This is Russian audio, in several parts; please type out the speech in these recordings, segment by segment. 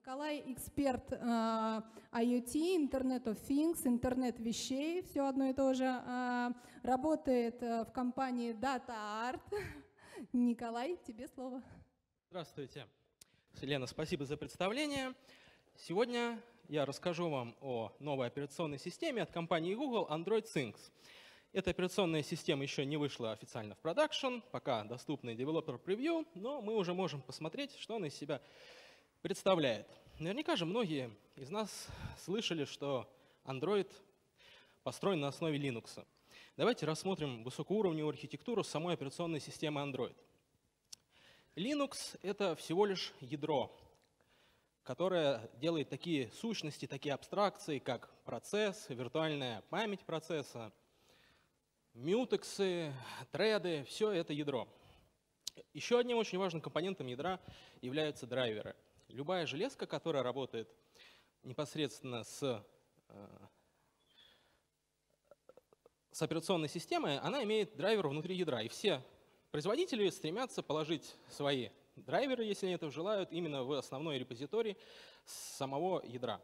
Николай эксперт IoT, Internet of Things, интернет вещей, все одно и то же. Работает в компании DataArt. Николай, тебе слово. Здравствуйте. Лена, спасибо за представление. Сегодня я расскажу вам о новой операционной системе от компании Google Android Things. Эта операционная система еще не вышла официально в продакшн, пока доступный девелопер превью, но мы уже можем посмотреть, что она из себя представляет. Наверняка же многие из нас слышали, что Android построен на основе Linux. Давайте рассмотрим высокоуровневую архитектуру самой операционной системы Android. Linux — это всего лишь ядро, которое делает такие сущности, такие абстракции, как процесс, виртуальная память процесса, мютексы, треды — все это ядро. Еще одним очень важным компонентом ядра являются драйверы. Любая железка, которая работает непосредственно с операционной системой, она имеет драйвер внутри ядра. И все производители стремятся положить свои драйверы, если они этого желают, именно в основной репозиторий самого ядра.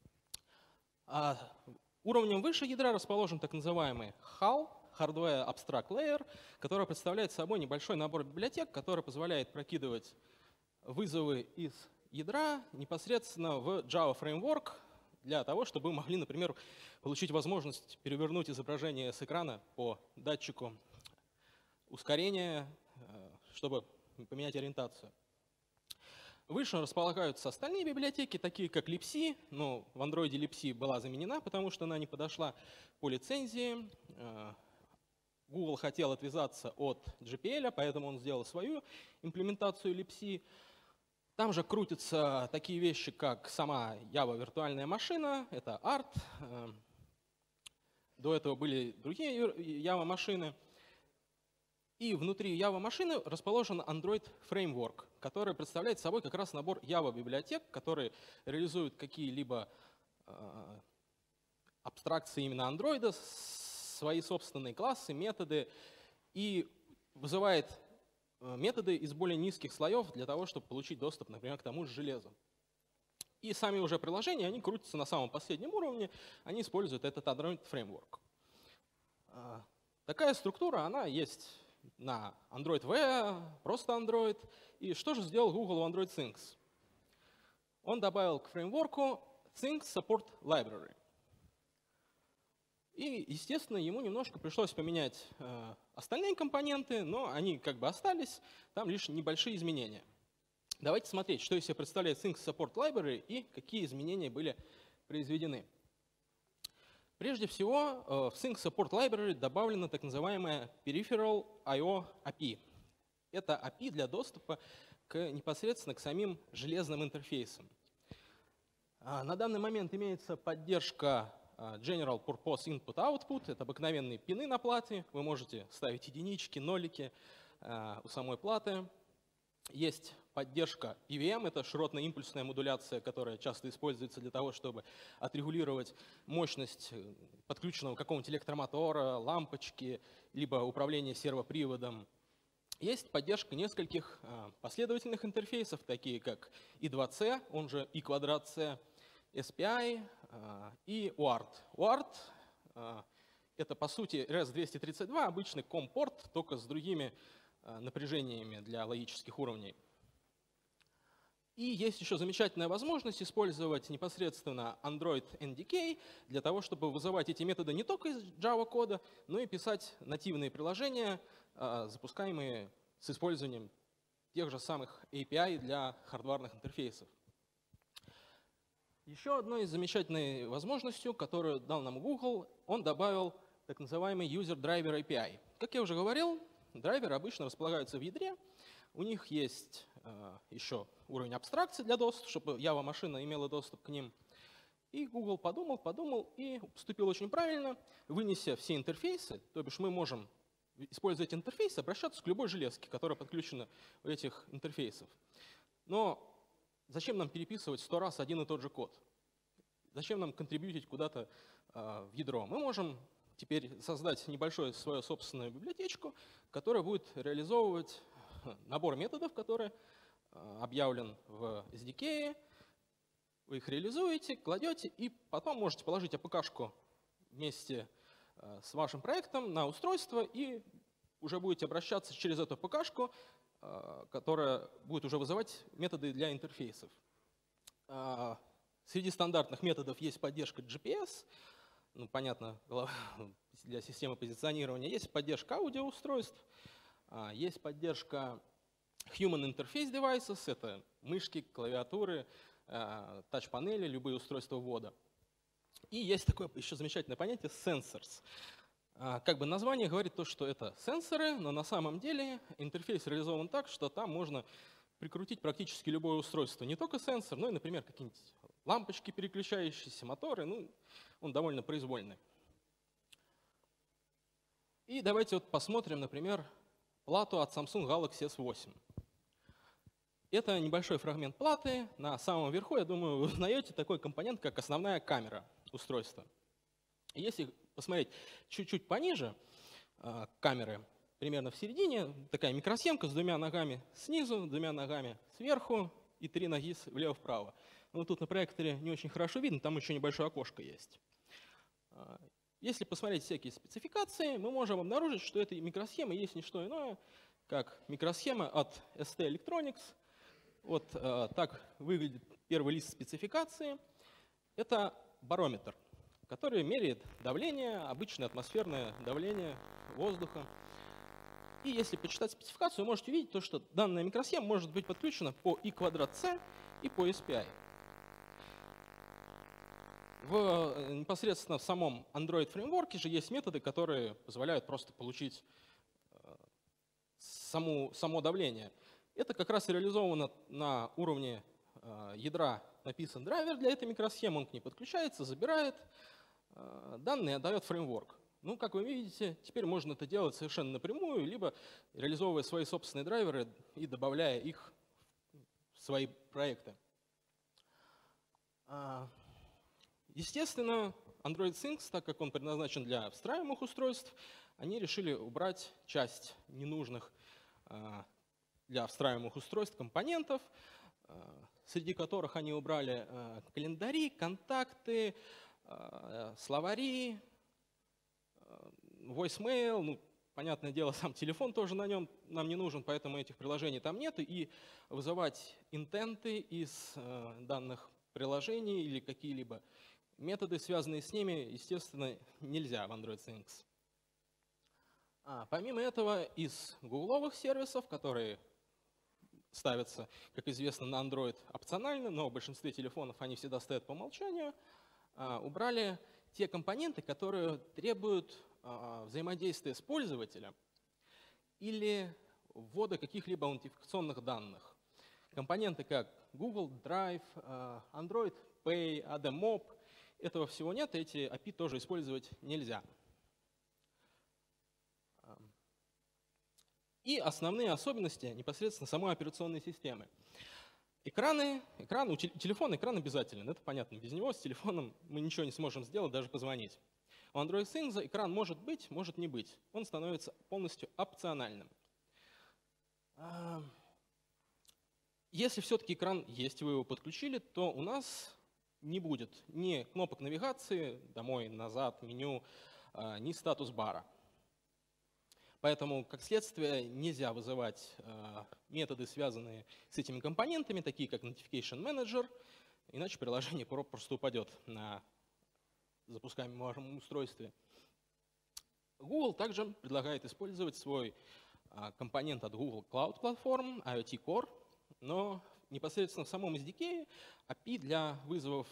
Уровнем выше ядра расположен так называемый HAL, Hardware Abstract Layer, который представляет собой небольшой набор библиотек, который позволяет прокидывать вызовы из ядра непосредственно в Java Framework для того, чтобы вы могли, например, получить возможность перевернуть изображение с экрана по датчику ускорения, чтобы поменять ориентацию. Выше располагаются остальные библиотеки, такие как libc, но в Android libc была заменена, потому что она не подошла по лицензии. Google хотел отвязаться от GPL, поэтому он сделал свою имплементацию libc. Там же крутятся такие вещи, как сама Java виртуальная машина, это ART. До этого были другие Java машины. И внутри Java машины расположен Android Framework, который представляет собой как раз набор Java библиотек, которые реализуют какие-либо абстракции именно Android, свои собственные классы, методы, и вызывает методы из более низких слоев для того, чтобы получить доступ, например, к тому же железу. И сами уже приложения, они крутятся на самом последнем уровне, они используют этот Android Framework. Такая структура, она есть на Android Wear, просто Android. И что же сделал Google в Android Things? Он добавил к фреймворку Things Support Library. И, естественно, ему немножко пришлось поменять остальные компоненты, но они как бы остались, там лишь небольшие изменения. Давайте смотреть, что из себя представляет Things Support Library и какие изменения были произведены. Прежде всего, в Things Support Library добавлена так называемая Peripheral I/O API. Это API для доступа непосредственно к самим железным интерфейсам. На данный момент имеется поддержка General Purpose Input-Output, это обыкновенные пины на плате, вы можете ставить единички, нолики у самой платы. Есть поддержка PWM, это широтно-импульсная модуляция, которая часто используется для того, чтобы отрегулировать мощность подключенного какого-нибудь электромотора, лампочки, либо управление сервоприводом. Есть поддержка нескольких последовательных интерфейсов, такие как I2C, он же I²C, SPI и UART. UART — это, по сути, RS-232, обычный COM-порт, только с другими напряжениями для логических уровней. И есть еще замечательная возможность использовать непосредственно Android NDK для того, чтобы вызывать эти методы не только из Java кода, но и писать нативные приложения, запускаемые с использованием тех же самых API для хардварных интерфейсов. Еще одной замечательной возможностью, которую дал нам Google, он добавил так называемый User Driver API. Как я уже говорил, драйверы обычно располагаются в ядре, у них есть еще уровень абстракции для доступа, чтобы Java-машина имела доступ к ним. И Google подумал и поступил очень правильно, вынеся все интерфейсы, то бишь мы можем, используя эти интерфейсы, обращаться к любой железке, которая подключена у этих интерфейсов. Но зачем нам переписывать 100 раз один и тот же код? Зачем нам контрибьютить куда-то в ядро? Мы можем теперь создать небольшую свою собственную библиотечку, которая будет реализовывать набор методов, который объявлен в SDK, Вы их реализуете, кладете, и потом можете положить APK-шку вместе с вашим проектом на устройство, и уже будете обращаться через эту APK-шку, которая будет уже вызывать методы для интерфейсов. Среди стандартных методов есть поддержка GPS, ну, понятно, для системы позиционирования, есть поддержка аудиоустройств, есть поддержка Human Interface Devices, это мышки, клавиатуры, тач-панели, любые устройства ввода. И есть такое еще замечательное понятие sensors. Как бы название говорит то, что это сенсоры, но на самом деле интерфейс реализован так, что там можно прикрутить практически любое устройство. Не только сенсор, но и, например, какие-нибудь лампочки переключающиеся, моторы. Ну, он довольно произвольный. И давайте вот посмотрим, например, плату от Samsung Galaxy S8. Это небольшой фрагмент платы. На самом верху, я думаю, вы узнаете такой компонент, как основная камера устройства. Если посмотреть чуть-чуть пониже камеры, примерно в середине, такая микросхемка с двумя ногами снизу, двумя ногами сверху и 3 ноги влево-вправо. Ну, тут на проекторе не очень хорошо видно, там еще небольшое окошко есть. Если посмотреть всякие спецификации, мы можем обнаружить, что эта микросхема есть не что иное, как микросхема от ST Electronics. Вот так выглядит первый лист спецификации. Это барометр, который меряет давление, обычное атмосферное давление воздуха. И если почитать спецификацию, вы можете увидеть, то, что данная микросхема может быть подключена по I2C и по SPI. Непосредственно в самом Android фреймворке же есть методы, которые позволяют просто получить само давление. Это как раз реализовано на уровне ядра, написан драйвер для этой микросхемы, он к ней подключается, забирает данные, отдает фреймворк. Ну, как вы видите, теперь можно это делать совершенно напрямую, либо реализовывая свои собственные драйверы и добавляя их в свои проекты. Естественно, Android Things, так как он предназначен для встраиваемых устройств, они решили убрать часть ненужных для встраиваемых устройств компонентов, среди которых они убрали календари, контакты, словари, voicemail, ну, понятное дело, сам телефон тоже на нем нам не нужен, поэтому этих приложений там нет, и вызывать интенты из данных приложений или какие-либо методы, связанные с ними, естественно, нельзя в Android Things. Помимо этого, из гугловых сервисов, которые ставятся, как известно, на Android опционально, но в большинстве телефонов они всегда стоят по умолчанию, убрали те компоненты, которые требуют взаимодействия с пользователем или ввода каких-либо аутентификационных данных. Компоненты как Google Drive, Android Pay, ADMOB, этого всего нет, эти API тоже использовать нельзя. И основные особенности непосредственно самой операционной системы. Телефон экран обязателен, это понятно. Без него с телефоном мы ничего не сможем сделать, даже позвонить. У Android Things экран может быть, может не быть. Он становится полностью опциональным. Если все-таки экран есть, вы его подключили, то у нас не будет ни кнопок навигации, домой, назад, меню, ни статус-бара. Поэтому, как следствие, нельзя вызывать методы, связанные с этими компонентами, такие как Notification Manager, иначе приложение просто упадет на запускаемом вашем устройстве. Google также предлагает использовать свой компонент от Google Cloud Platform, IoT Core, но непосредственно в самом SDK API для вызовов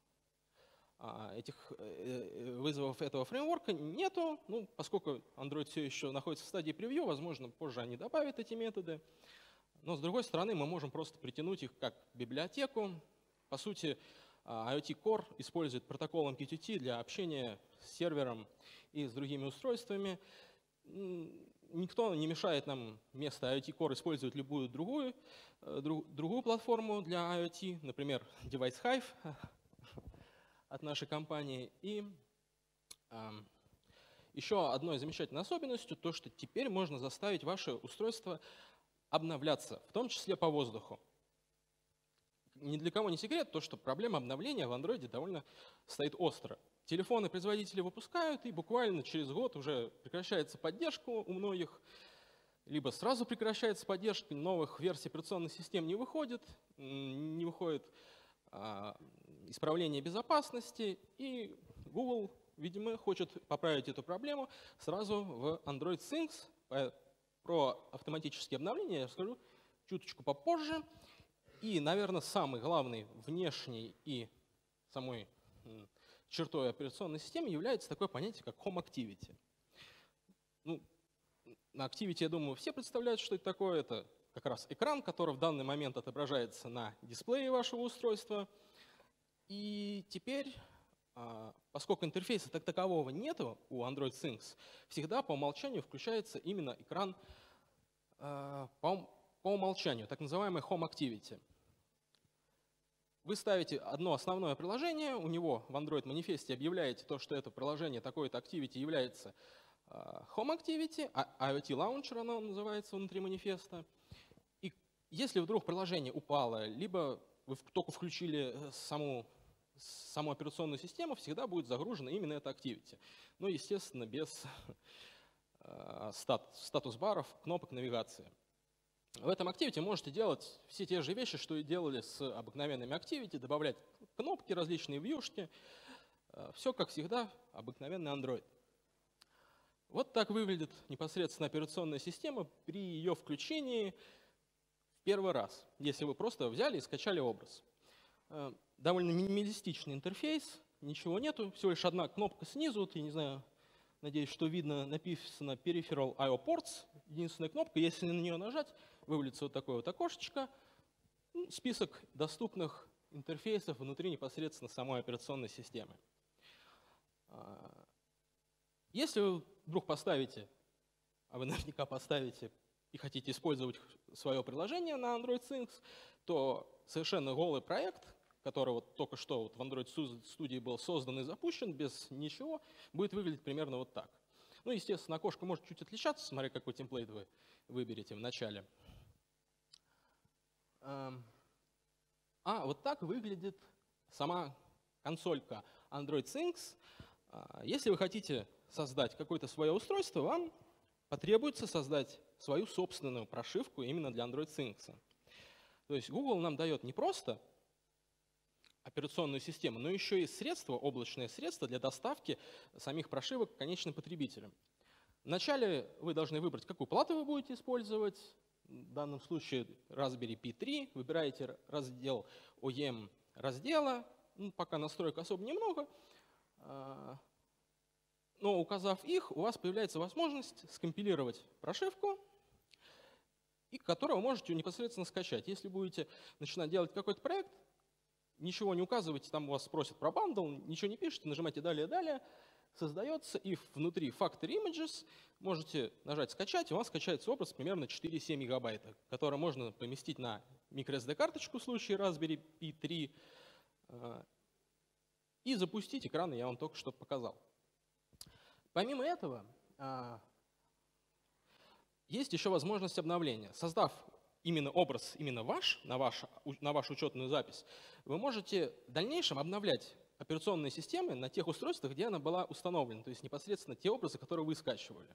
этого фреймворка нету, ну, поскольку Android все еще находится в стадии превью, возможно, позже они добавят эти методы. Но с другой стороны, мы можем просто притянуть их как библиотеку. По сути, IoT Core использует протокол MQTT для общения с сервером и с другими устройствами. Никто не мешает нам вместо IoT Core использовать любую другую платформу для IoT, например, Device Hive от нашей компании. И еще одной замечательной особенностью то, что теперь можно заставить ваше устройство обновляться, в том числе по воздуху. ни для кого не секрет то, что проблема обновления в Android довольно стоит остро. Телефоны производители выпускают, и буквально через год уже прекращается поддержка у многих, либо сразу прекращается поддержка, новых версий операционных систем не выходит исправление безопасности, и Google, видимо, хочет поправить эту проблему сразу в Android Things. Про автоматические обновления я расскажу чуточку попозже. И, наверное, самый главный внешний и самой чертой операционной системы является такое понятие, как Home Activity. Ну, на Activity, я думаю, все представляют, что это такое. Это как раз экран, который в данный момент отображается на дисплее вашего устройства. И теперь, поскольку интерфейса как такового нету у Android Things, всегда по умолчанию включается именно экран по умолчанию, так называемый Home Activity. Вы ставите одно основное приложение, у него в Android манифесте объявляете то, что это приложение, такое-то Activity является Home Activity, IoT Launcher оно называется внутри манифеста. И если вдруг приложение упало, либо вы только включили саму операционную систему, всегда будет загружено именно это Activity. Ну, естественно, без статус-баров, кнопок навигации. В этом Activity можете делать все те же вещи, что и делали с обыкновенными Activity, добавлять кнопки, различные вьюшки. Все, как всегда, обыкновенный Android. Вот так выглядит непосредственно операционная система при ее включении в первый раз, если вы просто взяли и скачали образ. Довольно минималистичный интерфейс, ничего нету, всего лишь одна кнопка снизу, вот, я не знаю, надеюсь, что видно, написано Peripheral I/O Ports, единственная кнопка, если на нее нажать, вывалится вот такое вот окошечко, список доступных интерфейсов внутри непосредственно самой операционной системы. Если вы вдруг поставите, а вы наверняка поставите и хотите использовать свое приложение на Android Things, то совершенно голый проект, который вот только что вот в Android Studio был создан и запущен без ничего, будет выглядеть примерно вот так. Ну, естественно, окошко может чуть отличаться, смотря какой темплейт вы выберете в начале. Вот так выглядит сама консолька Android Things. Если вы хотите создать какое-то свое устройство, вам потребуется создать свою собственную прошивку именно для Android Things. То есть Google нам дает не просто операционную систему, но еще и средства, облачные средства для доставки самих прошивок к конечным потребителям. Вначале вы должны выбрать, какую плату вы будете использовать. В данном случае Raspberry Pi 3. Выбираете раздел OEM раздела. Пока настроек особо немного. Но указав их, у вас появляется возможность скомпилировать прошивку, и которую вы можете непосредственно скачать. Если будете начинать делать какой-то проект, ничего не указывайте, там у вас спросят про бандл, ничего не пишите, нажимаете «Далее», создается, и внутри Factory Images можете нажать «Скачать», и у вас скачается образ примерно 4-7 мегабайта, который можно поместить на microSD-карточку в случае Raspberry Pi 3 и запустить экран, я вам только что показал. Помимо этого, есть еще возможность обновления. Создав именно образ, именно ваш, на вашу учетную запись, вы можете в дальнейшем обновлять операционные системы на тех устройствах, где она была установлена, то есть непосредственно те образы, которые вы скачивали.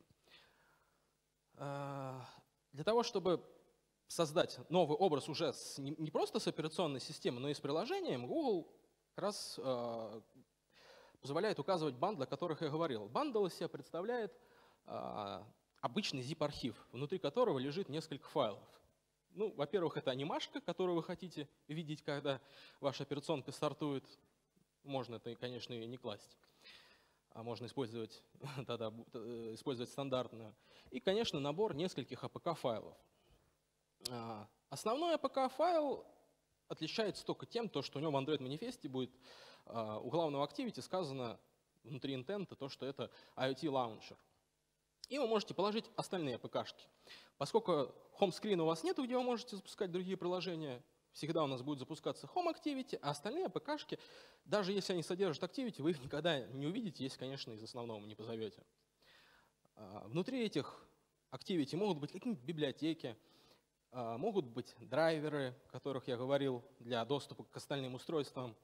Для того, чтобы создать новый образ уже не просто с операционной системой, но и с приложением, Google как раз позволяет указывать бандлы, о которых я говорил. Бандл из себя представляет обычный zip-архив, внутри которого лежит несколько файлов. Ну, во-первых, это анимашка, которую вы хотите видеть, когда ваша операционка стартует. Можно это, конечно, ее не класть, а можно использовать, использовать стандартную. И, конечно, набор нескольких APK-файлов. Основной APK-файл отличается только тем, что у него в Android-манифесте будет у главного Activity сказано внутри интента то, что это IoT Launcher. И вы можете положить остальные APK-шки. Поскольку home-screen у вас нет, где вы можете запускать другие приложения, всегда у нас будет запускаться Home Activity, а остальные APK-шки, даже если они содержат Activity, вы их никогда не увидите, если, конечно, из основного не позовете. Внутри этих Activity могут быть какие-нибудь библиотеки, Могут быть драйверы, о которых я говорил, для доступа к остальным устройствам.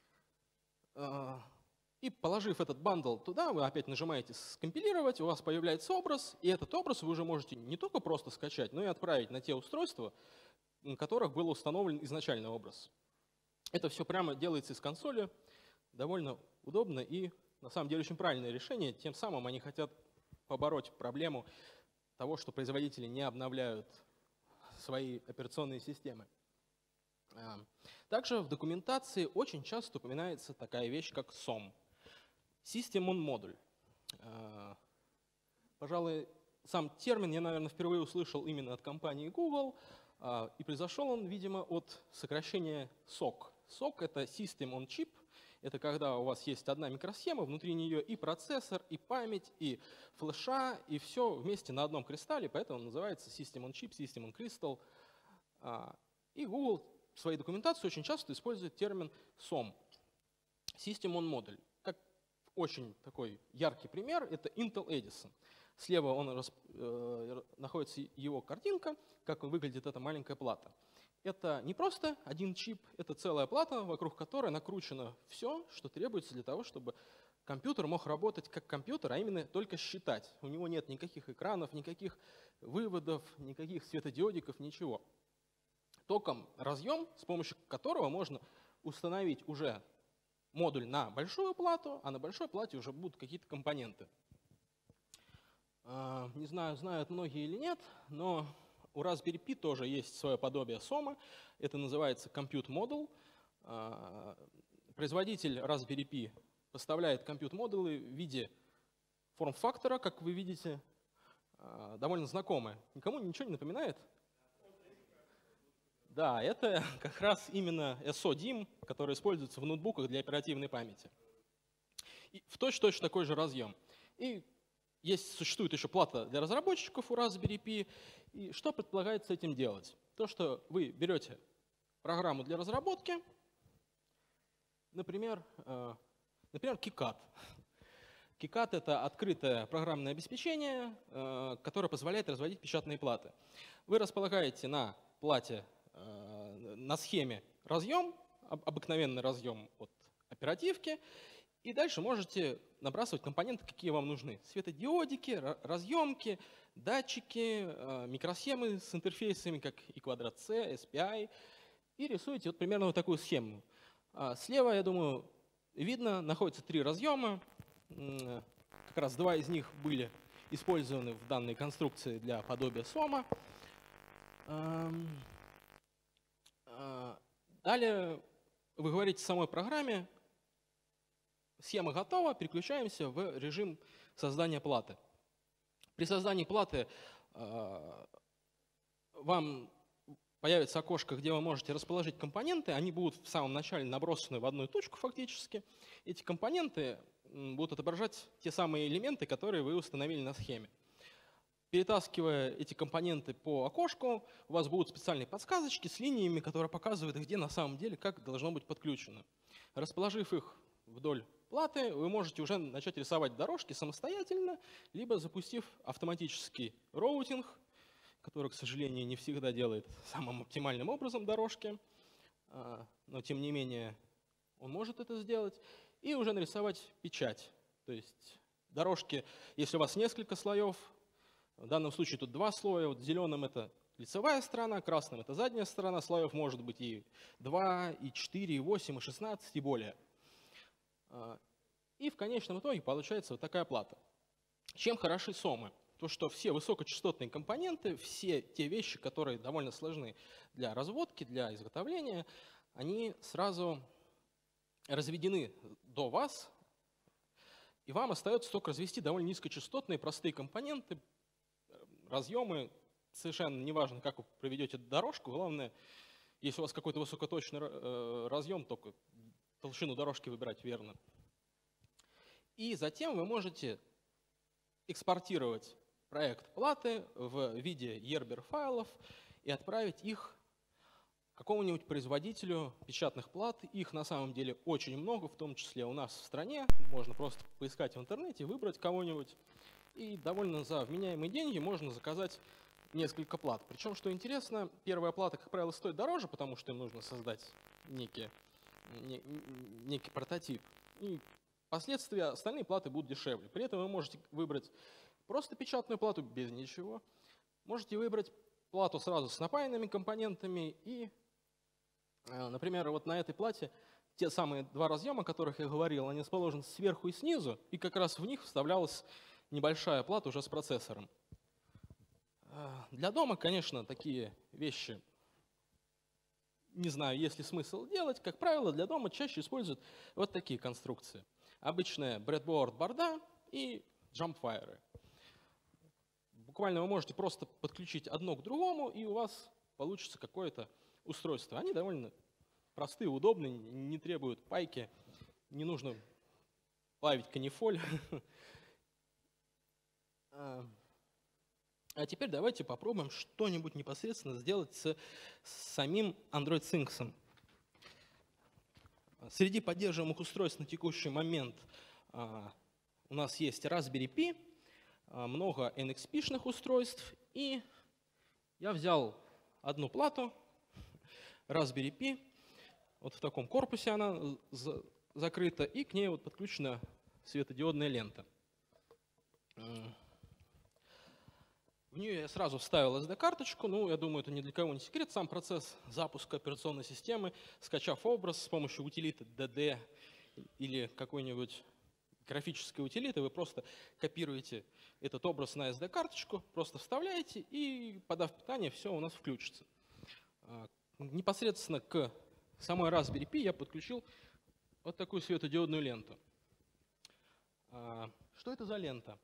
И положив этот бандл туда, вы опять нажимаете «Скомпилировать», у вас появляется образ, и этот образ вы уже можете не только просто скачать, но и отправить на те устройства, на которых был установлен изначальный образ. Это все прямо делается из консоли, довольно удобно и на самом деле очень правильное решение. Тем самым они хотят побороть проблему того, что производители не обновляют свои операционные системы. Также в документации очень часто упоминается такая вещь, как SOM. System on Module. Пожалуй, сам термин я, наверное, впервые услышал именно от компании Google, и произошел он, видимо, от сокращения SOC. SOC — это System on Chip. Это когда у вас есть одна микросхема, внутри нее и процессор, и память, и флеша, и все вместе на одном кристалле, поэтому он называется System on Chip, System on Crystal. И Google в своей документации очень часто использует термин SOM, System on Module. Как очень такой яркий пример — это Intel Edison. Слева находится его картинка, как выглядит эта маленькая плата. Это не просто один чип, это целая плата, вокруг которой накручено все, что требуется для того, чтобы компьютер мог работать как компьютер, а именно только считать. У него нет никаких экранов, никаких выводов, никаких светодиодиков, ничего. Только разъем, с помощью которого можно установить уже модуль на большую плату, а на большой плате уже будут какие-то компоненты. Не знаю, знают многие или нет, но у Raspberry Pi тоже есть свое подобие SOM. Это называется Compute Module. Производитель Raspberry Pi поставляет compute-модулы в виде форм-фактора, как вы видите, довольно знакомое. Никому ничего не напоминает? Да, это как раз именно SO-DIMM, который используется в ноутбуках для оперативной памяти. И в точно такой же разъем. И существует еще плата для разработчиков у Raspberry Pi. И что предполагается с этим делать? То, что вы берете программу для разработки, например, KiCad. KiCad — это открытое программное обеспечение, которое позволяет разводить печатные платы. Вы располагаете на плате, на схеме разъем, обыкновенный разъем от оперативки, и дальше можете набрасывать компоненты, какие вам нужны. Светодиодики, разъемки, датчики, микросхемы с интерфейсами, как и квадрат C, SPI, и рисуете вот примерно вот такую схему. Слева, я думаю, видно, находятся 3 разъема. Как раз 2 из них были использованы в данной конструкции для подобия SOM. Далее вы говорите в самой программе: схема готова, переключаемся в режим создания платы. При создании платы вам появится окошко, где вы можете расположить компоненты. Они будут в самом начале набросаны в одну точку фактически. Эти компоненты будут отображать те самые элементы, которые вы установили на схеме. Перетаскивая эти компоненты по окошку, у вас будут специальные подсказочки с линиями, которые показывают, где на самом деле как должно быть подключено. Расположив их вдоль платы, вы можете уже начать рисовать дорожки самостоятельно, либо запустив автоматический роутинг, который, к сожалению, не всегда делает самым оптимальным образом дорожки, но тем не менее он может это сделать, и уже нарисовать печать. То есть дорожки, если у вас несколько слоев, в данном случае тут 2 слоя, вот зеленым это лицевая сторона, красным это задняя сторона, слоев может быть и 2, и 4, и 8, и 16, и более. И в конечном итоге получается вот такая плата. Чем хороши SOM? То, что все высокочастотные компоненты, все те вещи, которые довольно сложны для разводки, для изготовления, они сразу разведены до вас, и вам остается только развести довольно низкочастотные простые компоненты, разъемы. Совершенно неважно, как вы проведете дорожку, главное, если у вас какой-то высокоточный разъем, только толщину дорожки выбирать верно. И затем вы можете экспортировать проект платы в виде Yerber файлов и отправить их какому-нибудь производителю печатных плат. Их на самом деле очень много, в том числе у нас в стране. Можно просто поискать в интернете, выбрать кого-нибудь. И довольно за вменяемые деньги можно заказать несколько плат. Причем, что интересно, первая плата, как правило, стоит дороже, потому что им нужно создать некий прототип. И впоследствии остальные платы будут дешевле. При этом вы можете выбрать просто печатную плату без ничего. Можете выбрать плату сразу с напаянными компонентами. И, например, вот на этой плате те самые два разъема, о которых я говорил, они расположены сверху и снизу, и как раз в них вставлялась небольшая плата уже с процессором. Для дома, конечно, такие вещи, не знаю, есть ли смысл делать. Как правило, для дома чаще используют вот такие конструкции. Обычная breadboard борда и джампфайеры. Буквально вы можете просто подключить одно к другому, и у вас получится какое-то устройство. Они довольно простые, удобные, не требуют пайки, не нужно плавить канифоль. А теперь давайте попробуем что-нибудь непосредственно сделать с самим Android Things. Среди поддерживаемых устройств на текущий момент у нас есть Raspberry Pi, много NXP-шных устройств, и я взял одну плату Raspberry Pi, вот в таком корпусе она закрыта, и к ней вот подключена светодиодная лента. В нее я сразу вставил SD-карточку, ну, я думаю, это ни для кого не секрет. Сам процесс запуска операционной системы, скачав образ с помощью утилиты DD или какой-нибудь графической утилиты, вы просто копируете этот образ на SD-карточку, просто вставляете, и, подав питание, все у нас включится. Непосредственно к самой Raspberry Pi я подключил вот такую светодиодную ленту. Что это за лента?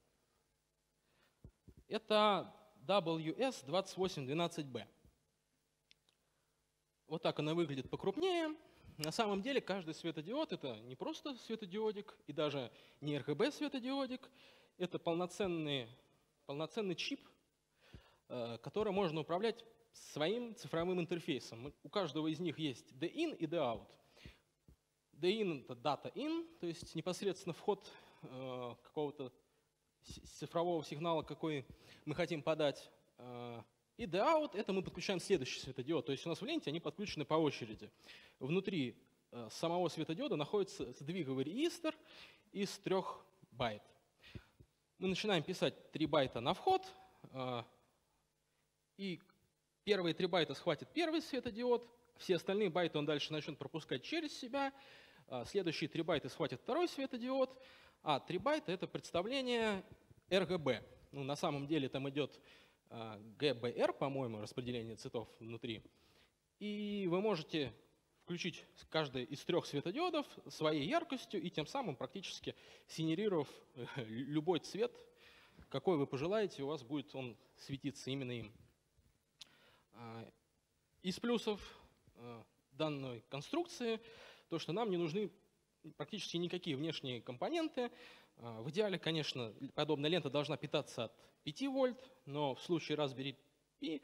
Это WS2812B. Вот так она выглядит покрупнее. На самом деле каждый светодиод — это не просто светодиодик и даже не RGB светодиодик. Это полноценный чип, который можно управлять своим цифровым интерфейсом. У каждого из них есть D-in и D-out. D-in — это data in, то есть непосредственно вход какого-то цифрового сигнала, какой мы хотим подать. И D-out — это мы подключаем следующий светодиод. То есть у нас в ленте они подключены по очереди. Внутри самого светодиода находится сдвиговый регистр из 3 байт. Мы начинаем писать 3 байта на вход, и первые 3 байта схватит первый светодиод, все остальные байты он дальше начнет пропускать через себя, следующие 3 байта схватит второй светодиод, а 3 байта — это представление RGB. Ну, на самом деле там идет GBR, по-моему, распределение цветов внутри. И вы можете включить каждый из 3 светодиодов своей яркостью и тем самым практически сгенерировав любой цвет, какой вы пожелаете, у вас будет он светиться именно им. Из плюсов данной конструкции то, что нам не нужны практически никакие внешние компоненты. В идеале, конечно, подобная лента должна питаться от 5 вольт, но в случае Raspberry Pi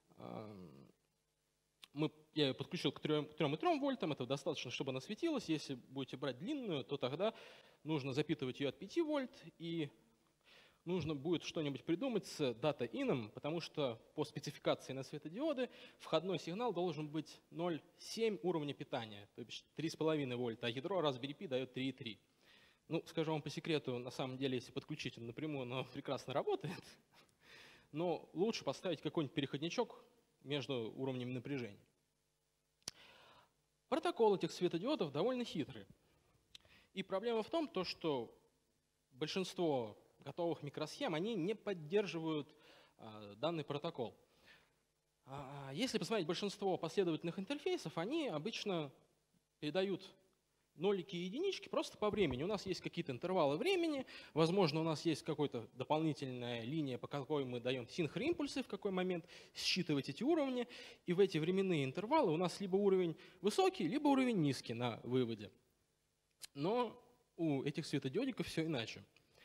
я ее подключил к 3,3 вольтам, этого достаточно, чтобы она светилась. Если будете брать длинную, то тогда нужно запитывать ее от 5 вольт, и нужно будет что-нибудь придумать с data-in, потому что по спецификации на светодиоды входной сигнал должен быть 0,7 уровня питания, то есть 3,5 вольта, а ядро Raspberry Pi дает 3,3. Ну, скажу вам по секрету, на самом деле, если подключить напрямую, оно прекрасно работает, но лучше поставить какой-нибудь переходничок между уровнями напряжения. Протокол этих светодиодов довольно хитрый. И проблема в том, что большинство готовых микросхем, они не поддерживают данный протокол. Если посмотреть большинство последовательных интерфейсов, они обычно передают нолики и единички просто по времени. У нас есть какие-то интервалы времени, возможно, у нас есть какая-то дополнительная линия, по какой мы даем синхроимпульсы, в какой момент считывать эти уровни, и в эти временные интервалы у нас либо уровень высокий, либо уровень низкий на выводе. Но у этих светодиодиков все иначе.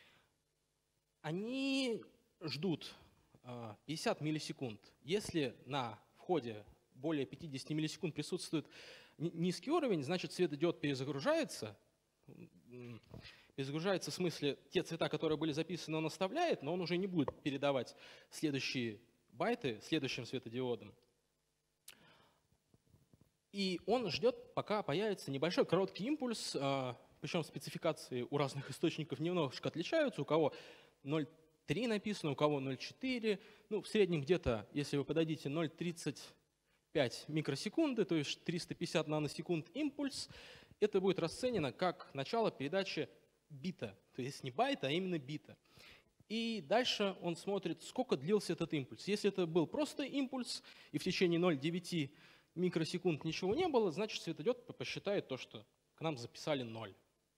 Они ждут 50 миллисекунд. Если на входе более 50 миллисекунд присутствует низкий уровень, значит светодиод перезагружается. Перезагружается в смысле те цвета, которые были записаны, он оставляет, но он уже не будет передавать следующие байты следующим светодиодом. И он ждет, пока появится небольшой короткий импульс, причем спецификации у разных источников немножко отличаются. У кого 0,3 написано, у кого 0,4. Ну, в среднем где-то, если вы подадите 0,35 микросекунды, то есть 350 наносекунд импульс, это будет расценено как начало передачи бита. То есть не байта, а именно бита. И дальше он смотрит, сколько длился этот импульс. Если это был просто импульс, и в течение 0,9 микросекунд ничего не было, значит, светодиод посчитает то, что к нам записали 0.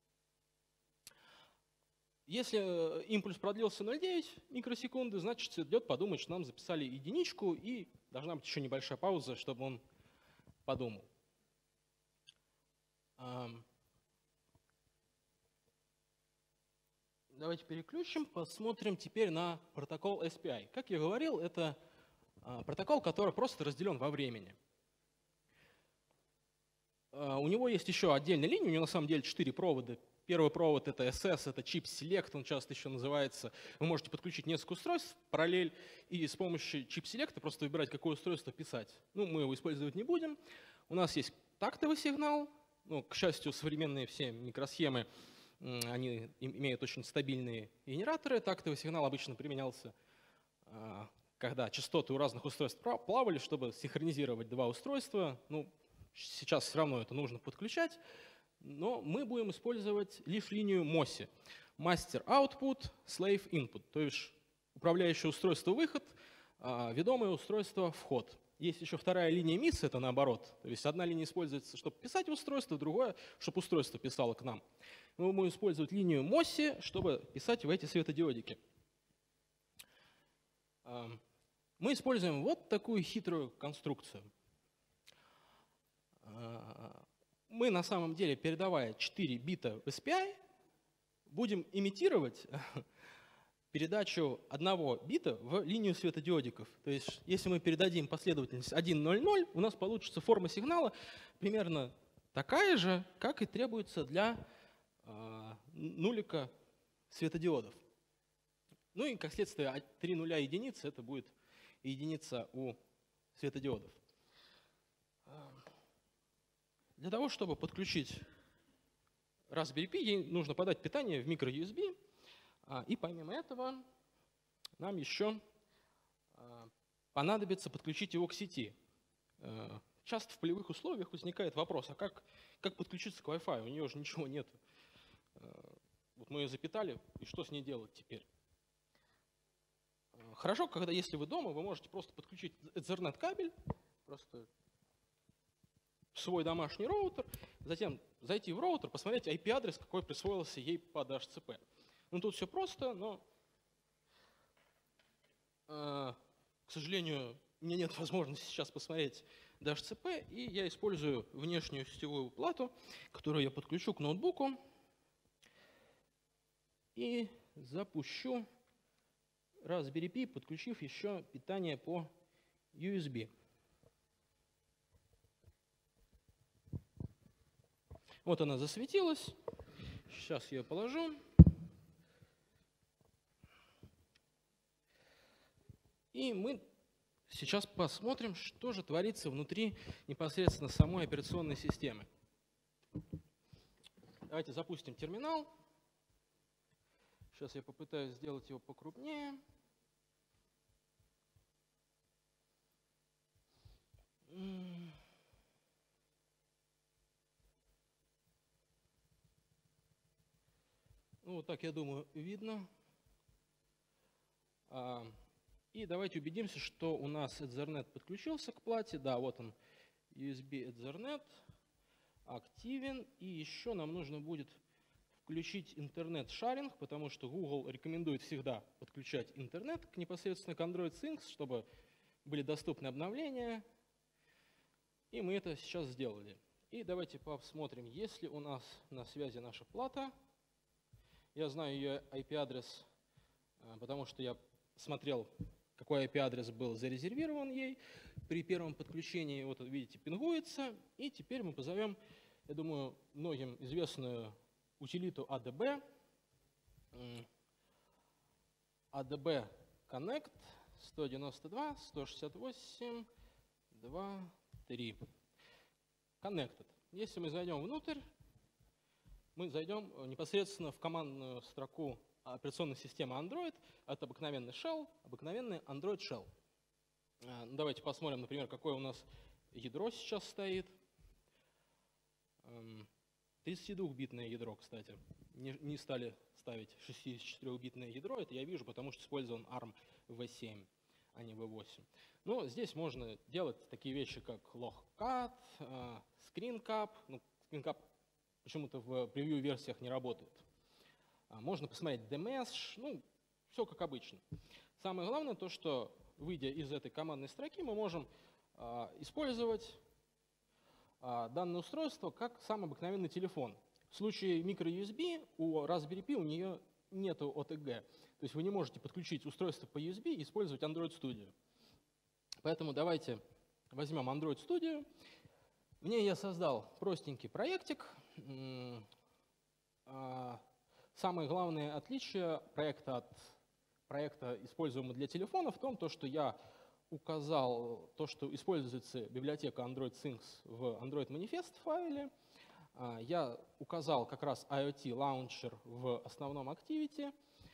Если импульс продлился 0,9 микросекунды, значит, светодиод подумает, что нам записали единичку, и должна быть еще небольшая пауза, чтобы он подумал. Давайте переключим, посмотрим теперь на протокол SPI. Как я говорил, это протокол, который просто разделен во времени. У него есть еще отдельная линия, у него на самом деле 4 провода. Первый провод — это SS, это чип Select, он часто еще называется. Вы можете подключить несколько устройств в параллель и с помощью чип Select просто выбирать, какое устройство писать. Ну, мы его использовать не будем. У нас есть тактовый сигнал. Ну, к счастью, современные все микросхемы, они имеют очень стабильные генераторы. Тактовый сигнал обычно применялся, когда частоты у разных устройств плавали, чтобы синхронизировать два устройства. Ну, сейчас все равно это нужно подключать, но мы будем использовать лишь линию MOSI. Master Output, Slave Input, то есть управляющее устройство выход, ведомое устройство вход. Есть еще вторая линия MIS, это наоборот. То есть одна линия используется, чтобы писать в устройство, другая, чтобы устройство писало к нам. Мы будем использовать линию MOSI, чтобы писать в эти светодиодики. Мы используем вот такую хитрую конструкцию. Мы на самом деле, передавая 4 бита в SPI, будем имитировать передачу одного бита в линию светодиодиков. То есть если мы передадим последовательность 1,0,0, у нас получится форма сигнала примерно такая же, как и требуется для нулика светодиодов. Ну и как следствие 3 нуля единицы, это будет единица у светодиодов. Для того, чтобы подключить Raspberry Pi, ей нужно подать питание в microUSB. И помимо этого нам еще понадобится подключить его к сети. Часто в полевых условиях возникает вопрос, а как подключиться к Wi-Fi? У нее же ничего нет. Вот мы ее запитали, и что с ней делать теперь? Хорошо, когда если вы дома, вы можете просто подключить Ethernet кабель, просто свой домашний роутер, затем зайти в роутер, посмотреть IP-адрес, какой присвоился ей под DHCP. Ну, тут все просто, но, к сожалению, у меня нет возможности сейчас посмотреть DHCP, и я использую внешнюю сетевую плату, которую я подключу к ноутбуку, и запущу Raspberry Pi, подключив еще питание по USB. Вот она засветилась. Сейчас я ее положу. И мы сейчас посмотрим, что же творится внутри непосредственно самой операционной системы. Давайте запустим терминал. Сейчас я попытаюсь сделать его покрупнее. Ну, вот так, я думаю, видно. И давайте убедимся, что у нас Ethernet подключился к плате. Да, вот он, USB Ethernet, активен. И еще нам нужно будет включить интернет-шаринг, потому что Google рекомендует всегда подключать интернет непосредственно к Android Things, чтобы были доступны обновления. И мы это сейчас сделали. И давайте посмотрим, есть ли у нас на связи наша плата. Я знаю ее IP-адрес, потому что я смотрел, какой IP-адрес был зарезервирован ей. При первом подключении, вот видите, пингуется. И теперь мы позовем, я думаю, многим известную утилиту ADB. ADB Connect 192, 168, 2, 3. Connected. Если мы зайдем внутрь, мы зайдем непосредственно в командную строку операционной системы Android. Это обыкновенный shell, обыкновенный Android Shell. Давайте посмотрим, например, какое у нас ядро сейчас стоит. 32-битное ядро, кстати. Не стали ставить 64-битное ядро. Это я вижу, потому что использован ARM V7, а не V8. Но здесь можно делать такие вещи, как logcat, screencap. Ну, screencap почему-то в превью-версиях не работает. Можно посмотреть dmesh, ну, все как обычно. Самое главное то, что, выйдя из этой командной строки, мы можем использовать данное устройство как самый обыкновенный телефон. В случае microUSB у Raspberry Pi у нее нет OTG. То есть вы не можете подключить устройство по USB и использовать Android Studio. Поэтому давайте возьмем Android Studio. В ней я создал простенький проектик. Самое главное отличие проекта от проекта, используемого для телефона, в том, что я указал то, что используется библиотека Android Things в Android Manifest файле. Я указал как раз IoT Launcher в основном Activity.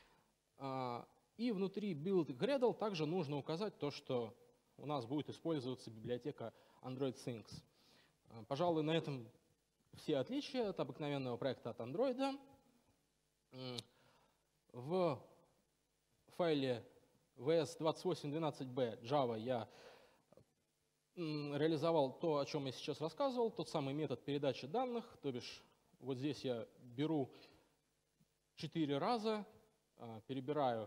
И внутри Build Gradle также нужно указать то, что у нас будет использоваться библиотека Android Things. Пожалуй, на этом все отличия от обыкновенного проекта от Android. В файле vs2812b Java я реализовал то, о чем я сейчас рассказывал, тот самый метод передачи данных. То бишь, вот здесь я беру 4 раза, перебираю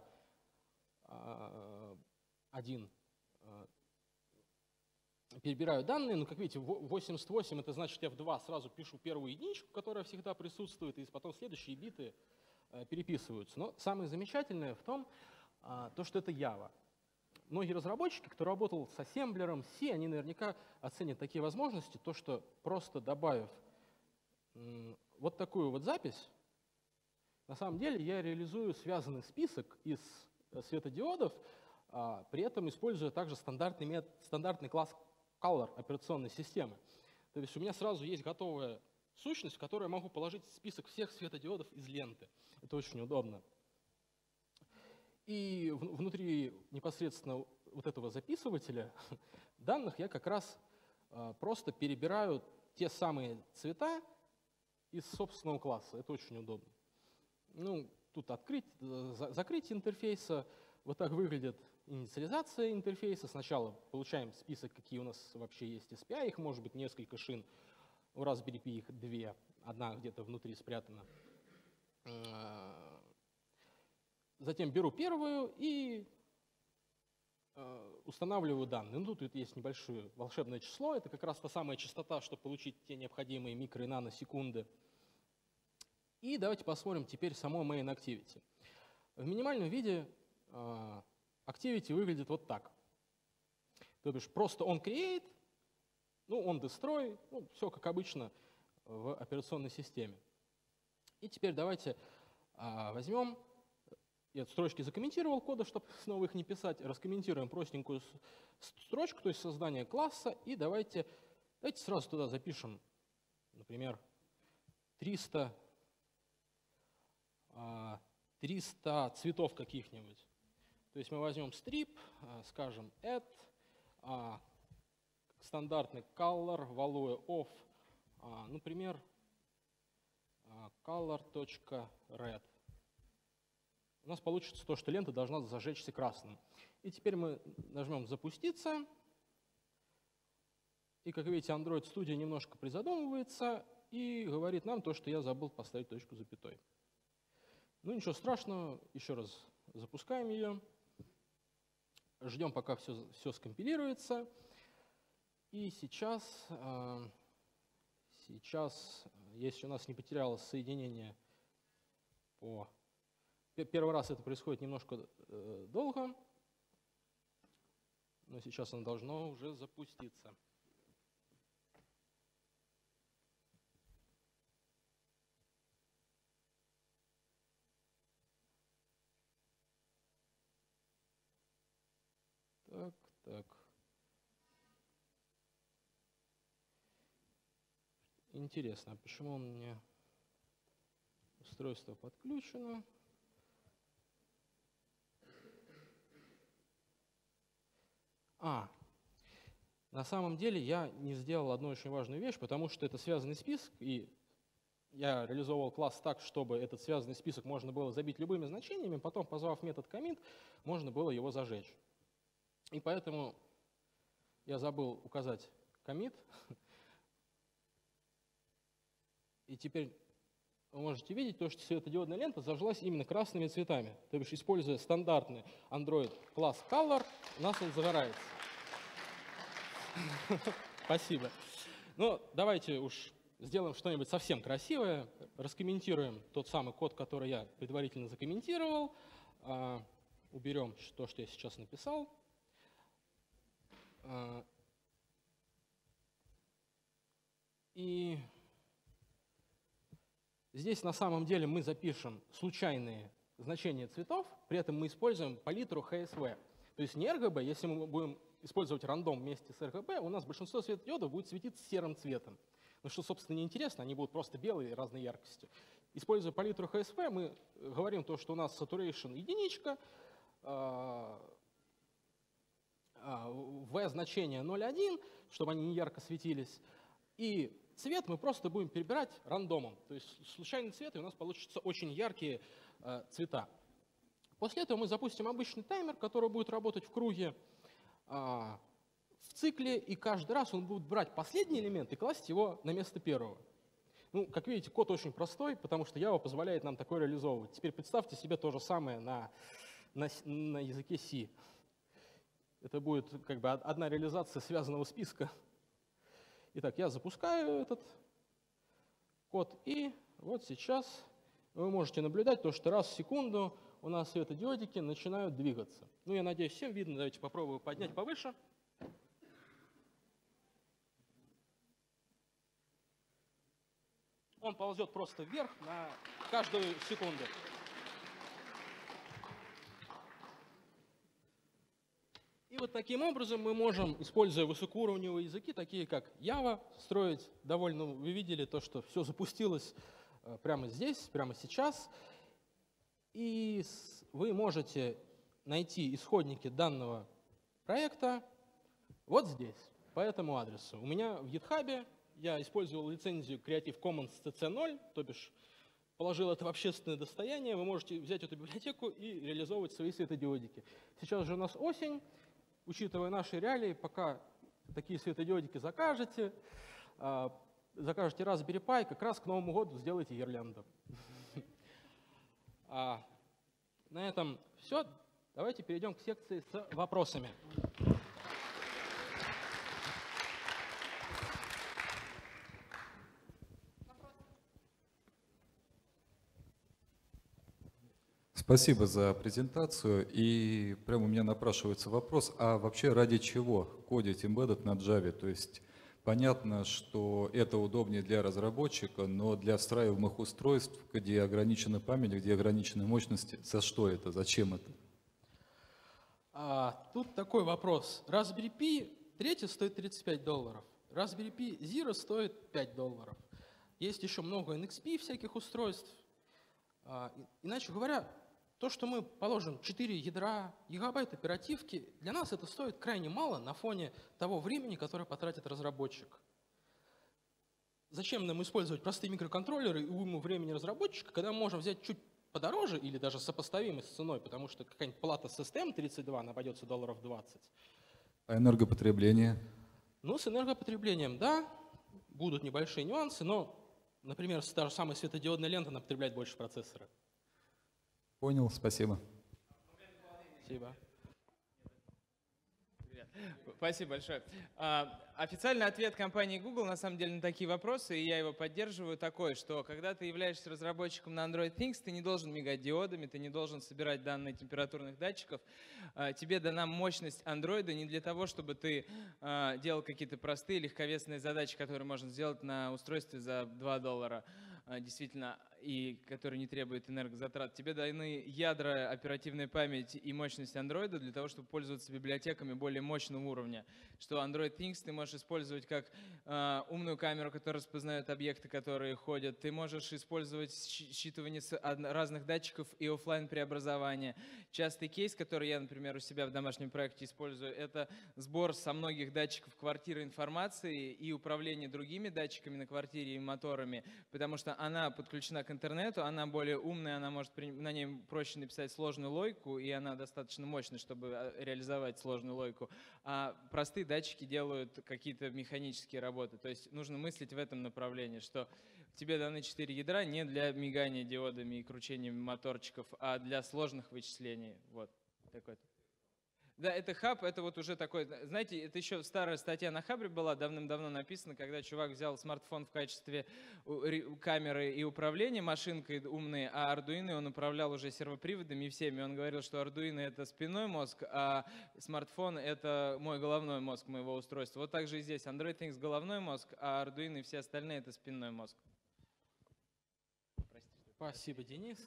перебираю данные, но, как видите, 88 это значит, я в 2 сразу пишу первую единичку, которая всегда присутствует, и потом следующие биты переписываются. Но самое замечательное в том, то, что это Java. Многие разработчики, кто работал с ассемблером C, они наверняка оценят такие возможности, то, что просто добавив вот такую вот запись, на самом деле я реализую связанный список из светодиодов, при этом используя также стандартный класс Color операционной системы. То есть у меня сразу есть готовая сущность, в которую я могу положить список всех светодиодов из ленты. Это очень удобно. И внутри непосредственно вот этого записывателя данных я как раз просто перебираю те самые цвета из собственного класса. Это очень удобно. Ну, тут закрытие интерфейса. Вот так выглядит инициализация интерфейса. Сначала получаем список, какие у нас вообще есть SPI. Их может быть несколько шин. У Raspberry Pi их 2. Одна где-то внутри спрятана. Затем беру первую и устанавливаю данные. Ну, тут есть небольшое волшебное число. Это как раз та самая частота, чтобы получить те необходимые микро- и наносекунды. И давайте посмотрим теперь само main activity. В минимальном виде activity выглядит вот так. То бишь просто on create, ну, on destroy, ну, все как обычно в операционной системе. И теперь давайте возьмем, я строчки закомментировал кода, чтобы снова их не писать, раскомментируем простенькую строчку, то есть создание класса, и давайте сразу туда запишем, например, 300 цветов каких-нибудь. То есть мы возьмем strip, скажем add, стандартный color, value of, например, color.red. У нас получится то, что лента должна зажечься красным. И теперь мы нажмем «Запуститься». И, как видите, Android Studio немножко призадумывается и говорит нам то, что я забыл поставить точку запятой. Ну, ничего страшного, еще раз запускаем ее. Ждем, пока все скомпилируется. И сейчас, если у нас не потерялось соединение по... Первый раз это происходит немножко долго, но сейчас оно должно уже запуститься. Так. Интересно, а почему у меня устройство подключено? На самом деле я не сделал одну очень важную вещь, потому что это связанный список, и я реализовал класс так, чтобы этот связанный список можно было забить любыми значениями, потом, позвав метод commit, можно было его зажечь. И поэтому я забыл указать commit. И теперь вы можете видеть то, что светодиодная лента зажглась именно красными цветами. То есть, используя стандартный Android класс Color, у нас он загорается. Спасибо. Ну, давайте уж сделаем что-нибудь совсем красивое. Раскомментируем тот самый код, который я предварительно закомментировал. Уберем то, что я сейчас написал. И здесь на самом деле мы запишем случайные значения цветов, при этом мы используем палитру HSV. То есть не RGB, если мы будем использовать рандом вместе с RGB, у нас большинство светодиодов будет светиться серым цветом. Ну что, собственно, неинтересно, они будут просто белые разной яркости. Используя палитру HSV, мы говорим то, что у нас saturation единичка, V значение 0,1, чтобы они не ярко светились, и цвет мы просто будем перебирать рандомом. То есть случайный цвет, и у нас получатся очень яркие цвета. После этого мы запустим обычный таймер, который будет работать в круге, в цикле, и каждый раз он будет брать последний элемент и класть его на место первого. Ну, как видите, код очень простой, потому что Java позволяет нам такое реализовывать. Теперь представьте себе то же самое на языке C. Это будет как бы одна реализация связанного списка. Итак, я запускаю этот код, и вот сейчас вы можете наблюдать то, что раз в секунду у нас светодиодики начинают двигаться. Ну, я надеюсь, всем видно. Давайте попробую поднять повыше. Он ползет просто вверх на каждую секунду. И вот таким образом мы можем, используя высокоуровневые языки, такие как Java, строить довольно, вы видели то, что все запустилось прямо здесь, прямо сейчас. И вы можете найти исходники данного проекта вот здесь, по этому адресу. У меня в GitHub я использовал лицензию Creative Commons CC0, то бишь положил это в общественное достояние. Вы можете взять эту библиотеку и реализовывать свои светодиодики. Сейчас же у нас осень. Учитывая наши реалии, пока такие светодиодики закажете Raspberry Pi, как раз к Новому году сделайте гирлянду. На этом все. Давайте перейдем к секции с вопросами. Спасибо за презентацию. И прямо у меня напрашивается вопрос, а вообще ради чего кодить embedded на Java? То есть понятно, что это удобнее для разработчика, но для встраиваемых устройств, где ограничена память, где ограничены мощности, за что это, зачем это? Тут такой вопрос. Raspberry Pi 3 стоит $35, Raspberry Pi Zero стоит $5. Есть еще много NXP всяких устройств. Иначе говоря, то, что мы положим 4 ядра, гигабайт оперативки, для нас это стоит крайне мало на фоне того времени, которое потратит разработчик. Зачем нам использовать простые микроконтроллеры и уйму времени разработчика, когда мы можем взять чуть подороже или даже сопоставимый с ценой, потому что какая-нибудь плата с STM32 она обойдется $20. А энергопотребление? Ну, с энергопотреблением, да, будут небольшие нюансы, но, например, та же самая светодиодная лента она потребляет больше процессора. Понял, спасибо. Спасибо. Спасибо большое. Официальный ответ компании Google на самом деле на такие вопросы, и я его поддерживаю, такой, что когда ты являешься разработчиком на Android Things, ты не должен мигать диодами, ты не должен собирать данные температурных датчиков. Тебе дана мощность Android не для того, чтобы ты делал какие-то простые легковесные задачи, которые можно сделать на устройстве за $2. Действительно. и который не требует энергозатрат. Тебе даны ядра, оперативная память и мощность Android для того, чтобы пользоваться библиотеками более мощного уровня. Что Android Things ты можешь использовать как умную камеру, которая распознает объекты, которые ходят. Ты можешь использовать считывание с разных датчиков и офлайн преобразование. Частый кейс, который я, например, у себя в домашнем проекте использую, это сбор со многих датчиков квартиры информации и управление другими датчиками на квартире и моторами, потому что она подключена к интернету, она более умная, она может на ней проще написать сложную логику, и она достаточно мощная, чтобы реализовать сложную логику. А простые датчики делают какие-то механические работы. То есть нужно мыслить в этом направлении, что тебе даны 4 ядра не для мигания диодами и кручения моторчиков, а для сложных вычислений. Вот такой. Да, это хаб, это вот уже такой, знаете, это еще старая статья на хабре была, давным-давно написана, когда чувак взял смартфон в качестве камеры и управления машинкой умной, а Arduino он управлял уже сервоприводами и всеми. Он говорил, что Arduino это спинной мозг, а смартфон это мой головной мозг моего устройства. Вот так же и здесь. Android Things головной мозг, а Arduino и все остальные это спинной мозг. Спасибо, Денис.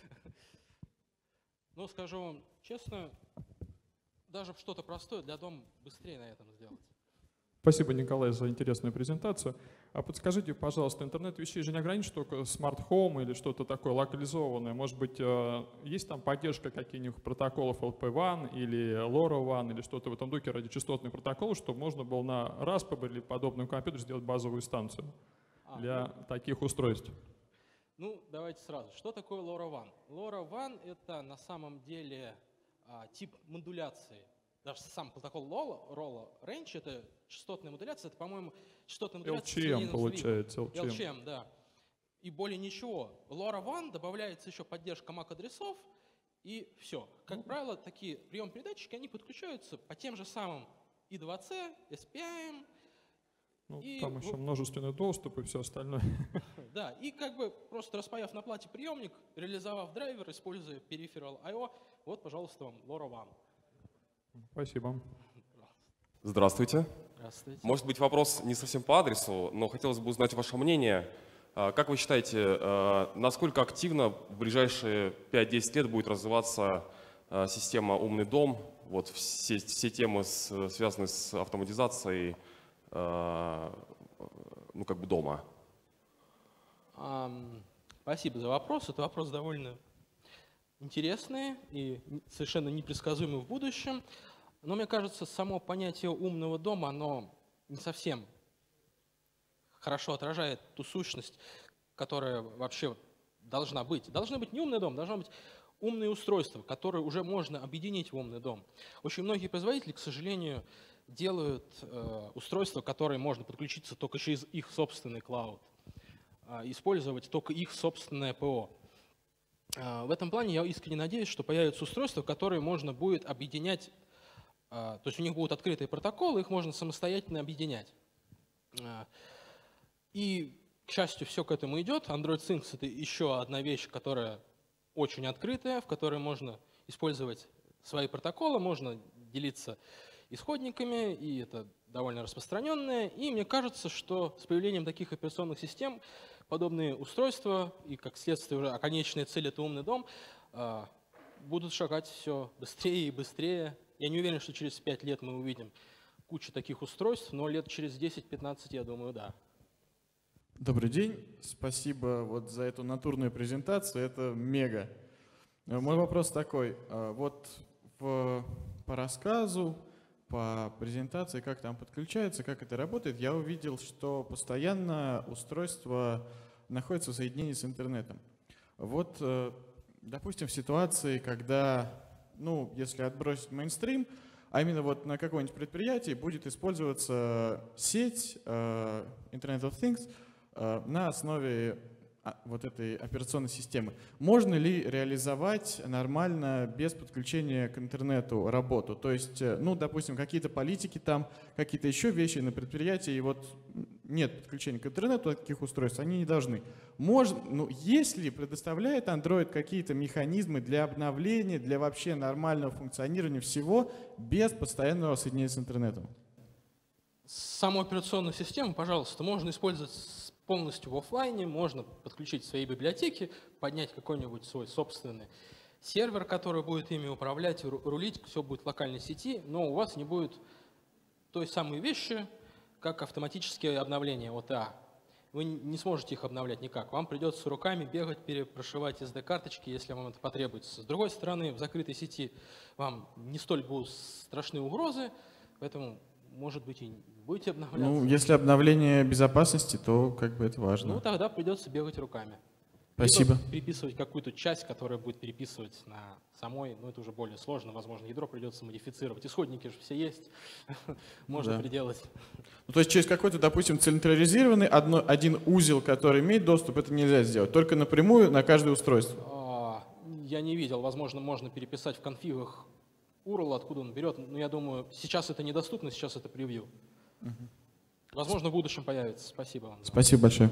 Ну, скажу вам честно, даже что-то простое для дома быстрее на этом сделать. Спасибо, Николай, за интересную презентацию. А подскажите, пожалуйста, интернет вещей же не ограничен только Smart Home или что-то такое локализованное? Может быть, есть там поддержка каких-нибудь протоколов LPWAN или LoRaWAN или что-то в этом духе, радиочастотный протокол, чтобы можно было на Raspberry или подобном компьютере сделать базовую станцию для таких устройств? Ну, давайте сразу. Что такое LoRaWAN? LoRaWAN — это на самом деле тип модуляции. Даже сам протокол LoRa Range — это частотная модуляция, это, по-моему, частотная модуляция LCM получается. LCM, да. И более ничего. LoRaWAN добавляется еще поддержка MAC-адресов, и все. Как правило, такие прием-передатчики, они подключаются по тем же самым I2C, SPIM. Ну, там еще множественный доступ и все остальное. Да, и как бы просто распаяв на плате приемник, реализовав драйвер, используя Peripheral I/O, вот, пожалуйста, вам LoRaWAN. Спасибо. Здравствуйте. Здравствуйте. Может быть, вопрос не совсем по адресу, но хотелось бы узнать ваше мнение. Как вы считаете, насколько активно в ближайшие 5-10 лет будет развиваться система «Умный дом», вот все темы, связанные с автоматизацией ну, как бы дома? Спасибо за вопрос. Это вопрос довольно интересный и совершенно непредсказуемый в будущем. Но мне кажется, само понятие умного дома, оно не совсем хорошо отражает ту сущность, которая вообще должна быть. Должны быть не умный дом, должны быть умные устройства, которые уже можно объединить в умный дом. Очень многие производители, к сожалению, делают устройства, которые можно подключиться только через их собственный клауд, использовать только их собственное ПО. В этом плане я искренне надеюсь, что появятся устройства, которые можно будет объединять, то есть у них будут открытые протоколы, их можно самостоятельно объединять. И, к счастью, все к этому идет. Android Things — это еще одна вещь, которая очень открытая, в которой можно использовать свои протоколы, можно делиться исходниками, и это довольно распространенное. И мне кажется, что с появлением таких операционных систем подобные устройства и, как следствие, уже конечная цель — это умный дом, будут шагать все быстрее и быстрее. Я не уверен, что через 5 лет мы увидим кучу таких устройств, но лет через 10-15, я думаю, да. Добрый день, спасибо вот за эту натурную презентацию, это мега. Мой вопрос такой, вот по рассказу, по презентации, как там подключается, как это работает, я увидел, что постоянно устройство находится в соединении с интернетом. Вот, допустим, в ситуации, когда, ну, если отбросить мейнстрим, а именно вот на каком-нибудь предприятии будет использоваться сеть Internet of Things на основе вот этой операционной системы. Можно ли реализовать нормально, без подключения к интернету работу? То есть, ну, допустим, какие-то политики там, какие-то еще вещи на предприятии, и вот нет подключения к интернету таких устройств, они не должны. Можно, ну, если предоставляет Android какие-то механизмы для обновления, для вообще нормального функционирования всего, без постоянного соединения с интернетом? Саму операционную систему, пожалуйста, можно использовать полностью в офлайне, можно подключить свои библиотеки, поднять какой-нибудь свой собственный сервер, который будет ими управлять, рулить, все будет в локальной сети, но у вас не будет той самой вещи, как автоматические обновления OTA. Вы не сможете их обновлять никак. Вам придется руками бегать, перепрошивать SD-карточки, если вам это потребуется. С другой стороны, в закрытой сети вам не столь будут страшны угрозы, поэтому, может быть, и будете обновляться. Ну, если обновление безопасности, то как бы это важно. Ну, тогда придется бегать руками. Спасибо. Либо переписывать какую-то часть, которая будет переписывать на самой, но это уже более сложно, возможно, ядро придется модифицировать. Исходники же все есть, можно приделать. Ну, то есть через какой-то, допустим, централизированный один узел, который имеет доступ, это нельзя сделать, только напрямую на каждое устройство? Я не видел, возможно, можно переписать в конфигах URL, откуда он берет, но я думаю, сейчас это недоступно, сейчас это превью. Возможно, в будущем появится. Спасибо вам. Спасибо большое.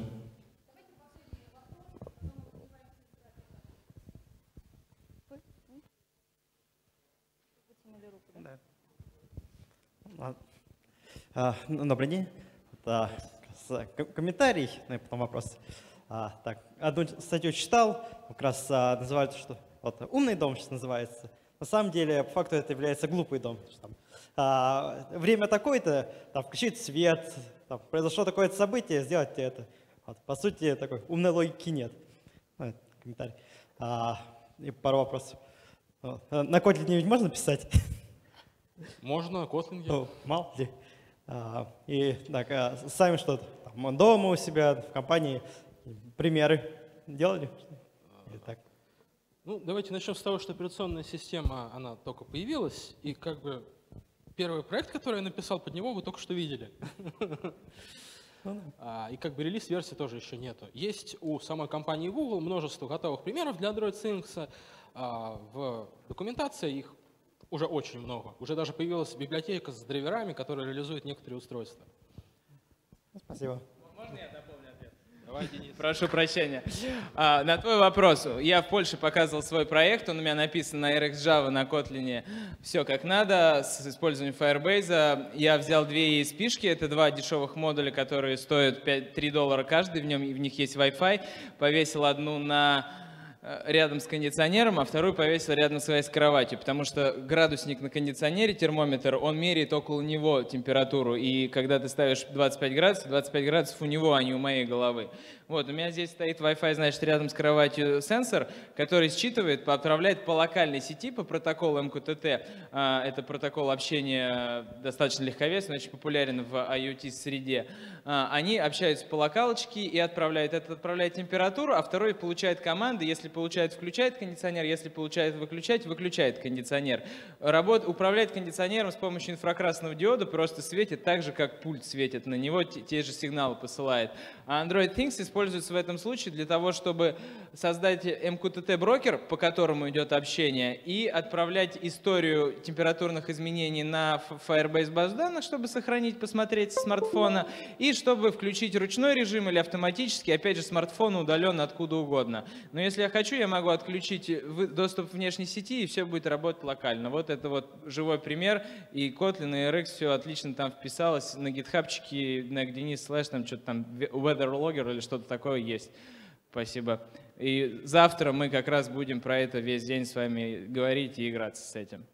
Добрый день. Комментарий, ну и потом вопрос. Так, одну статью читал, как раз называется, что вот, умный дом сейчас называется. На самом деле, по факту, это является глупый дом. Там, время такое-то, там, включить свет, там, произошло такое-то событие, сделайте это. Вот, по сути, такой умной логики нет. Ну, это комментарий. И пару вопросов. На Kotlin ведь можно писать? Можно, Kotlin. Мало ли. И так, сами что-то дома у себя, в компании, примеры делали? Или так? Ну, давайте начнем с того, что операционная система, она только появилась, и как бы первый проект, который я написал под него, вы только что видели. И как бы релиз-версии тоже еще нету. Есть у самой компании Google множество готовых примеров для Android Things. В документации их уже очень много. Уже даже появилась библиотека с драйверами, которая реализует некоторые устройства. Спасибо. Можно я дополню ответ? Давай, Денис. Прошу прощения. На твой вопрос. Я в Польше показывал свой проект, он у меня написан на RxJava, на Kotlin, все как надо, с использованием Firebase. Я взял две ESP-шки, это два дешевых модуля, которые стоят $3 каждый, в них есть Wi-Fi. Повесил одну рядом с кондиционером, а вторую повесил рядом с своей кроватью, потому что градусник на кондиционере, термометр, он меряет около него температуру, и когда ты ставишь 25 градусов у него, а не у моей головы. Вот, у меня здесь стоит Wi-Fi, значит, рядом с кроватью сенсор, который считывает, отправляет по локальной сети, по протоколу MQTT. Это протокол общения достаточно легковесный, очень популярен в IoT-среде. Они общаются по локалочке и отправляют. Этот отправляет температуру, а второй получает команды. Если получает, включает кондиционер, если получает, выключает кондиционер. Управляет кондиционером с помощью инфракрасного диода, просто светит так же, как пульт светит на него, те же сигналы посылает. А Android Things используется в этом случае для того, чтобы создать MQTT-брокер, по которому идет общение, и отправлять историю температурных изменений на Firebase базу данных, чтобы сохранить, посмотреть с смартфона, и чтобы включить ручной режим или автоматически, опять же, смартфон удаленно откуда угодно. Но если я хочу, я могу отключить доступ к внешней сети, и все будет работать локально. Вот это вот живой пример, и Kotlin, и RX все отлично там вписалось, на гитхабчике, на Денис слэш, там что-то там, weather logger или что-то такое есть. Спасибо. И завтра мы как раз будем про это весь день с вами говорить и играться с этим.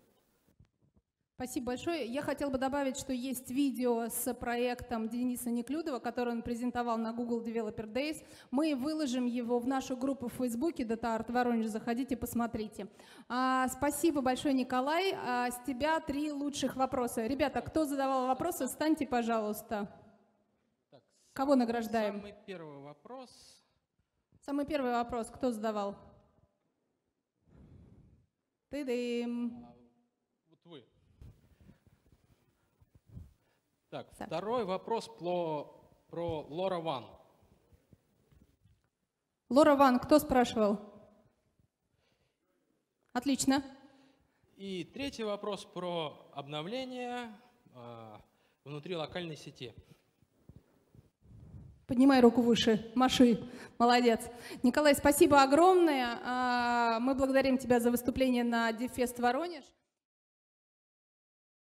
Спасибо большое. Я хотела бы добавить, что есть видео с проектом Дениса Неклюдова, который он презентовал на Google Developer Days. Мы выложим его в нашу группу в Фейсбуке DataArt Воронеж. Заходите, посмотрите. Спасибо большое, Николай. С тебя 3 лучших вопроса. Ребята, кто задавал вопросы, встаньте, пожалуйста. Так, кого награждаем? Самый первый вопрос. Самый первый вопрос. Кто задавал? Ты-дым. Вот вы. Так, второй вопрос про LoRaWAN. LoRaWAN, кто спрашивал? Отлично. И третий вопрос про обновление внутри локальной сети. Поднимай руку выше, маши. Молодец. Николай, спасибо огромное. Мы благодарим тебя за выступление на DevFest Воронеж.